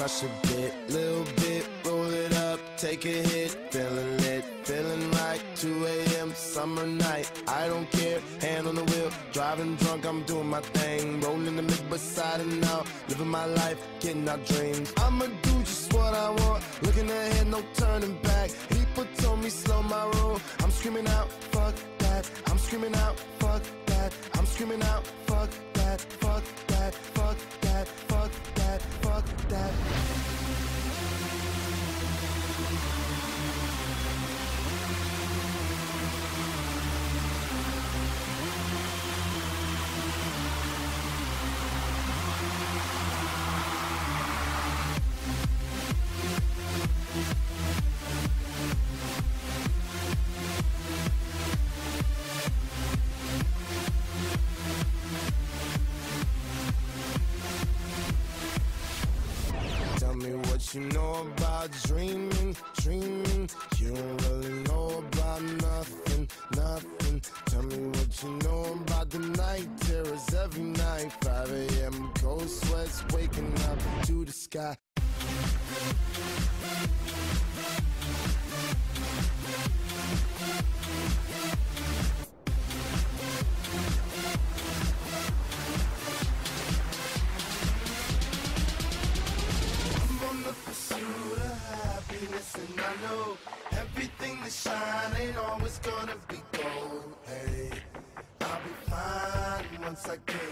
crush a bit, little bit, roll it up, take a hit, feeling lit, feeling right. 2 a.m. summer night, I don't care, hand on the wheel, driving drunk, I'm doing my thing, rolling the mid beside and out, living my life, getting our dreams. I'ma do just what I want, looking ahead, no turning back. People told me slow my roll, I'm screaming out, fuck that. I'm screaming out, fuck that. I'm screaming out, fuck that, fuck that, fuck that, fuck that, fuck that. Tell me what you know about dreaming, dreaming. You don't really know about nothing, nothing. Tell me what you know about the night terrors every night. 5 a.m. cold sweats waking up to the sky. And I know everything that shine ain't always gonna be gold. Hey, I'll be fine once I get